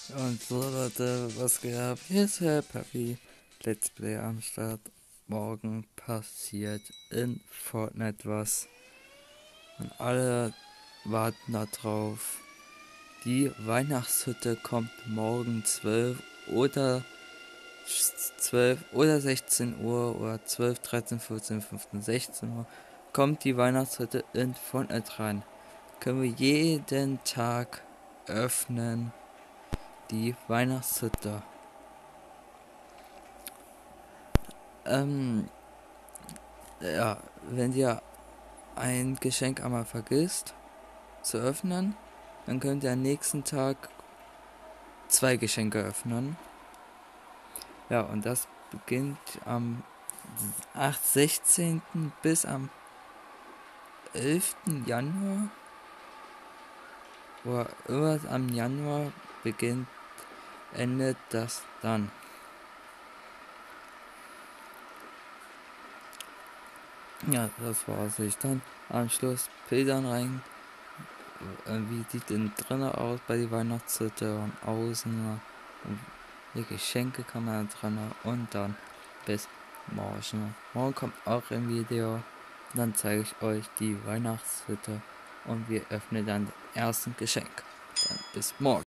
Und so Leute, was geht ab? Hier ist Herr Papi. Let's Play am Start. Morgen passiert in Fortnite was. Und alle warten da drauf. Die Weihnachtshütte kommt morgen 12 oder 16 Uhr oder 12, 13, 14, 15, 16 Uhr. Kommt die Weihnachtshütte in Fortnite rein. Können wir jeden Tag öffnen. Die Weihnachtshütte. Ja, wenn ihr ein Geschenk einmal vergisst zu öffnen, dann könnt ihr am nächsten Tag 2 Geschenke öffnen. Ja, und das beginnt am 16. bis am 11. Januar. Oder irgendwas am Januar endet das dann. Ja, das war's. Ich dann am Schluss Bildern rein. Wie sieht denn drinnen aus bei die Weihnachtshütte und außen. Und die Geschenke kann man drinnen. Und dann bis morgen. Morgen kommt auch ein Video. Dann zeige ich euch die Weihnachtshütte. Und wir öffnen dann das erste Geschenk. Dann bis morgen.